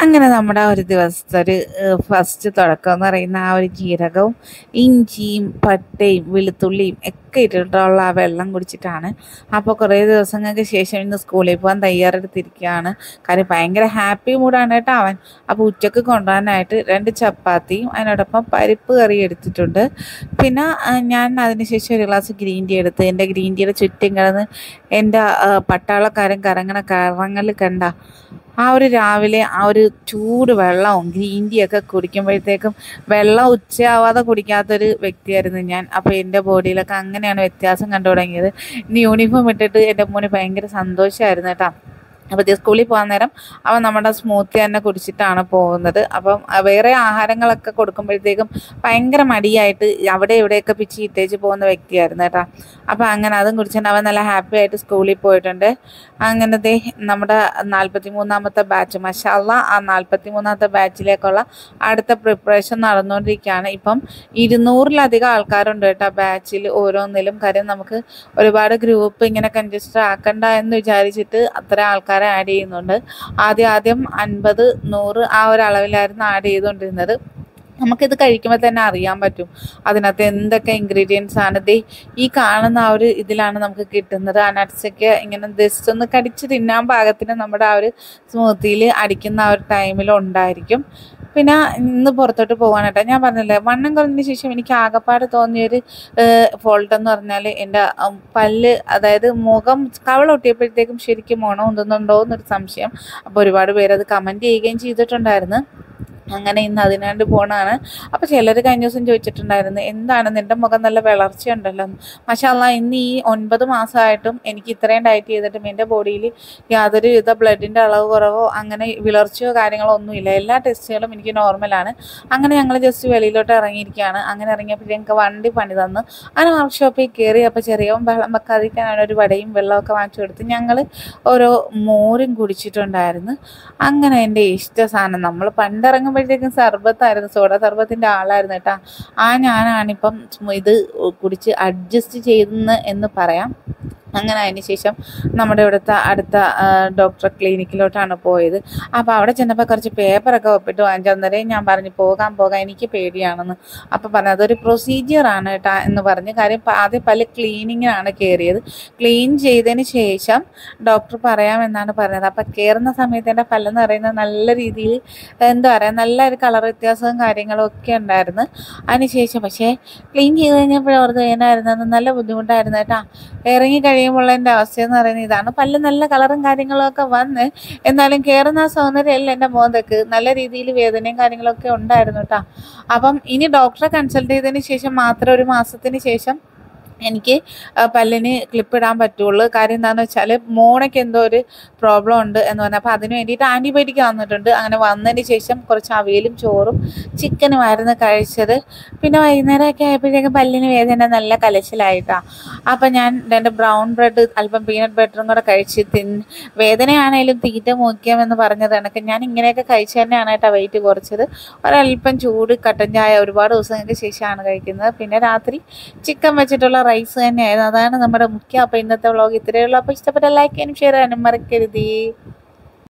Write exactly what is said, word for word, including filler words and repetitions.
അങ്ങനെ നമ്മുടെ ആ ഒരു ദിവസത്തെ ഒരു ഫസ്റ്റ് തുടക്കം എന്ന് പറയുന്ന ആ ഒരു ജീരകവും ഇഞ്ചിയും പട്ടയും വെളുത്തുള്ളിയും ഒക്കെ ഇട്ടിട്ടുള്ള ആ വെള്ളം കുടിച്ചിട്ടാണ്. അപ്പോൾ കുറേ ദിവസങ്ങൾക്ക് ശേഷം ഇന്ന് സ്കൂളിൽ പോകാൻ തയ്യാറെടുത്തിരിക്കുകയാണ്. കാര്യം ഭയങ്കര ഹാപ്പി മൂഡാണ് കേട്ടോ അവൻ. അപ്പോൾ ഉച്ചക്ക് കൊണ്ടുപോകാനായിട്ട് രണ്ട് ചപ്പാത്തിയും അതിനോടൊപ്പം പരിപ്പ് കറി എടുത്തിട്ടുണ്ട്. പിന്നെ ഞാൻ അതിനുശേഷം ഒരു ഗ്ലാസ് ഗ്രീൻ ടീ എടുത്ത് എൻ്റെ ഗ്രീൻ ടീയുടെ ചുറ്റും കിടന്ന് എൻ്റെ പട്ടാളക്കാരൻ കറങ്ങണ കറങ്ങൽ കണ്ട ആ ഒരു രാവിലെ ആ ഒരു ചൂട് വെള്ളവും ഗ്രീൻ ടീ ഒക്കെ കുടിക്കുമ്പോഴത്തേക്കും വെള്ളം ഉച്ചയാവാതെ കുടിക്കാത്തൊരു വ്യക്തിയായിരുന്നു ഞാൻ. അപ്പോൾ എൻ്റെ ബോഡിയിലൊക്കെ അങ്ങനെയാണ് വ്യത്യാസം കണ്ടു തുടങ്ങിയത്. ഇന്ന് യൂണിഫോം ഇട്ടിട്ട് എൻ്റെ മോന് ഭയങ്കര സന്തോഷമായിരുന്നു കേട്ടോ. അപ്പോൾ സ്കൂളിൽ പോകാൻ നേരം അവൻ നമ്മുടെ സ്മൂത്തി തന്നെ കുടിച്ചിട്ടാണ് പോകുന്നത്. അപ്പം വേറെ ആഹാരങ്ങളൊക്കെ കൊടുക്കുമ്പോഴത്തേക്കും ഭയങ്കര മടിയായിട്ട് അവിടെ ഇവിടെയൊക്കെ പിച്ചി ഇട്ടേച്ച് പോകുന്ന വ്യക്തിയായിരുന്നു കേട്ടോ. അപ്പോൾ അങ്ങനെ അതും കുടിച്ചിട്ട് അവൻ നല്ല ഹാപ്പി ആയിട്ട് സ്കൂളിൽ പോയിട്ടുണ്ട്. അങ്ങനത്തെ നമ്മുടെ നാൽപ്പത്തി മൂന്നാമത്തെ ബാച്ച് മാഷാഅല്ലാ ആ നാൽപ്പത്തി മൂന്നാമത്തെ ബാച്ചിലേക്കുള്ള അടുത്ത പ്രിപ്പറേഷൻ നടന്നുകൊണ്ടിരിക്കുകയാണ്. ഇപ്പം ഇരുന്നൂറിലധികം ആൾക്കാരുണ്ട് കേട്ടോ ബാച്ചിൽ ഓരോന്നിലും. കാര്യം നമുക്ക് ഒരുപാട് ഗ്രൂപ്പ് ഇങ്ങനെ കൺജസ്റ്റഡ് ആക്കണ്ട എന്ന് വിചാരിച്ചിട്ട് അത്ര ആൾക്കാർ ആഡ് ചെയ്യുന്നുണ്ട്. ആദ്യം ആദ്യം അൻപത് നൂറ് ആ ഒരു അളവിലായിരുന്നു ആഡ് ചെയ്തുകൊണ്ടിരുന്നത്. നമുക്കിത് കഴിക്കുമ്പോൾ തന്നെ അറിയാൻ പറ്റും അതിനകത്ത് എന്തൊക്കെ ഇൻഗ്രീഡിയൻസ് ആണ്. ദേ ഈ കാണുന്ന ആ ഒരു ഇതിലാണ് നമുക്ക് കിട്ടുന്നത്. ആ നട്ട്സൊക്കെ ഇങ്ങനെ ജസ്റ്റ് ഒന്ന് കടിച്ച് തിന്നാൻ പാകത്തിന് നമ്മുടെ ആ ഒരു സ്മൂത്തിയിൽ അടിക്കുന്ന ആ ഒരു ടൈമിൽ ഉണ്ടായിരിക്കും. പിന്നെ ഇന്ന് പുറത്തോട്ട് പോകാനായിട്ടാണ് ഞാൻ പറഞ്ഞില്ലേ, വണ്ണം കുറഞ്ഞതിന് ശേഷം എനിക്ക് ആകപ്പാട് തോന്നിയൊരു ഫോൾട്ട് എന്ന് പറഞ്ഞാൽ എൻ്റെ പല്ല്, അതായത് മുഖം കവളൊട്ടിയപ്പോഴത്തേക്കും ശരിക്കും മണം ഉണ്ടെന്നുണ്ടോ എന്നൊരു സംശയം. അപ്പോൾ ഒരുപാട് പേരത് കമൻറ്റ് ചെയ്യുകയും ചെയ്തിട്ടുണ്ടായിരുന്നു. അങ്ങനെ ഇന്ന് അതിനാണ്ട് പോണാണ്. അപ്പോൾ ചിലർ കഴിഞ്ഞ ദിവസം ചോദിച്ചിട്ടുണ്ടായിരുന്നു എന്താണ് നിൻ്റെ മുഖം നല്ല വിളർച്ചയുണ്ടല്ലോ. മാഷാഅല്ലാ ഇന്ന് ഈ ഒൻപത് മാസമായിട്ടും എനിക്ക് ഇത്രയും ഡയറ്റ് ചെയ്തിട്ടും എൻ്റെ ബോഡിയിൽ യാതൊരു വിധ ബ്ലഡിൻ്റെ അളവ് കുറവോ അങ്ങനെ വിളർച്ചയോ കാര്യങ്ങളോ ഒന്നുമില്ല. എല്ലാ ടെസ്റ്റുകളും എനിക്ക് നോർമലാണ്. അങ്ങനെ ഞങ്ങൾ ജസ്റ്റ് വെളിയിലോട്ട് ഇറങ്ങിയിരിക്കുകയാണ്. അങ്ങനെ ഇറങ്ങിയപ്പോൾ ഞങ്ങൾക്ക് വണ്ടി പണി തന്നു. അങ്ങനെ വർക്ക്ഷോപ്പിൽ കയറി. അപ്പോൾ ചെറിയവൻ വെള്ളം വെക്കാതിരിക്കാനാണ് ഒരു വടയും വെള്ളമൊക്കെ വാങ്ങിച്ചു കൊടുത്ത് ഞങ്ങൾ ഓരോ മോരും കുടിച്ചിട്ടുണ്ടായിരുന്നു. അങ്ങനെ എൻ്റെ ഇഷ്ട സാധനം, നമ്മൾ പണ്ടിറങ്ങുമ്പോൾ ത്തേക്കും സർബത്തായിരുന്നു, സോഡ സർബത്തിൻ്റെ ആളായിരുന്നു കേട്ടോ. ആ ഞാനാണിപ്പം ഇത് കുടിച്ച് അഡ്ജസ്റ്റ് ചെയ്യുന്ന എന്ന് പറയാം. അങ്ങനെ അതിന് ശേഷം നമ്മുടെ ഇവിടുത്തെ അടുത്ത ഡോക്ടർ ക്ലിനിക്കിലോട്ടാണ് പോയത്. അപ്പോൾ അവിടെ ചെന്നപ്പോൾ കുറച്ച് പേപ്പറൊക്കെ ഒപ്പിട്ട് വാങ്ങിച്ചു. അന്നേരം ഞാൻ പറഞ്ഞു പോകാൻ പോകാൻ എനിക്ക് പേടിയാണെന്ന്. അപ്പോൾ പറഞ്ഞു അതൊരു പ്രൊസീജിയറാണ് കേട്ടോ എന്ന് പറഞ്ഞ്. കാര്യം ആദ്യം പല ക്ലീനിങ്ങിനാണ് കയറിയത്. ക്ലീൻ ചെയ്തതിന് ശേഷം ഡോക്ടർ പറയാമെന്നാണ് പറഞ്ഞത്. അപ്പോൾ കയറുന്ന സമയത്ത് എൻ്റെ പല്ലെന്ന് പറയുന്നത് നല്ല രീതിയിൽ എന്താ പറയുക നല്ല ഒരു കളർ വ്യത്യാസവും കാര്യങ്ങളും ഒക്കെ ഉണ്ടായിരുന്നു. അതിന് ശേഷം പക്ഷേ ക്ലീൻ ചെയ്ത് കഴിഞ്ഞപ്പോൾ ഓർത്ത് ഏനായിരുന്നു നല്ല ബുദ്ധിമുട്ടായിരുന്നു കേട്ടോ. ഇറങ്ങി കഴിയുമ്പോൾ എൻ്റെ അവസ്ഥയെന്ന് പറയുന്നത് ഇതാണ്. പല്ല് നല്ല കളറും കാര്യങ്ങളൊക്കെ വന്ന് എന്നാലും കയറുന്ന ആ സൗന്ദര്യമല്ല എൻ്റെ മോന്തക്ക് നല്ല രീതിയിൽ വേദനയും കാര്യങ്ങളൊക്കെ ഉണ്ടായിരുന്നു കേട്ടോ. അപ്പം ഇനി ഡോക്ടറെ കൺസൾട്ട് ചെയ്തതിന് ശേഷം മാത്രം ഒരു മാസത്തിന് ശേഷം എനിക്ക് പല്ലിന് ക്ലിപ്പ് ഇടാൻ പറ്റുള്ളൂ. കാര്യം എന്താണെന്ന് വെച്ചാൽ മോണയ്ക്ക് എന്തോ ഒരു പ്രോബ്ലം ഉണ്ട് എന്ന് പറഞ്ഞാൽ അപ്പോൾ അതിന് വേണ്ടിയിട്ട് ആൻറ്റിബയോട്ടിക് വന്നിട്ടുണ്ട്. അങ്ങനെ വന്നതിന് ശേഷം കുറച്ച് അവിയലും ചോറും ചിക്കനുമായിരുന്നു കഴിച്ചത്. പിന്നെ വൈകുന്നേരമൊക്കെ ആയപ്പോഴേക്കും പല്ലിന് വേദന നല്ല കലച്ചിലായിട്ടാണ്. അപ്പം ഞാൻ രണ്ട് ബ്രൗൺ ബ്രെഡ് അല്പം പീനട്ട് ബട്ടറും കൂടെ കഴിച്ച് തിന്ന് വേദനയാണേലും തീറ്റ മുഖ്യമെന്ന് പറഞ്ഞത് കണക്ക് ഞാൻ ഇങ്ങനെയൊക്കെ കഴിച്ച് തന്നെയാണ് കേട്ടോ വെയിറ്റ് കുറച്ചത്. ഒരല്പം ചൂട് കട്ടൻ ചായ ഒരുപാട് ദിവസങ്ങൾക്ക് ശേഷമാണ് കഴിക്കുന്നത്. പിന്നെ രാത്രി ചിക്കൻ വെച്ചിട്ടുള്ള റൈസ് തന്നെയായിരുന്നു. അതാണ് നമ്മുടെ മുഖ്യം. അപ്പോൾ ഇന്നത്തെ വ്ളോഗ് ഇത്രയേ ഉള്ളൂ. അപ്പോൾ ഇഷ്ടപ്പെട്ട ലൈക്ക് ചെയ്യാനും ഷെയർ ചെയ്യാനും മറക്കരുത്.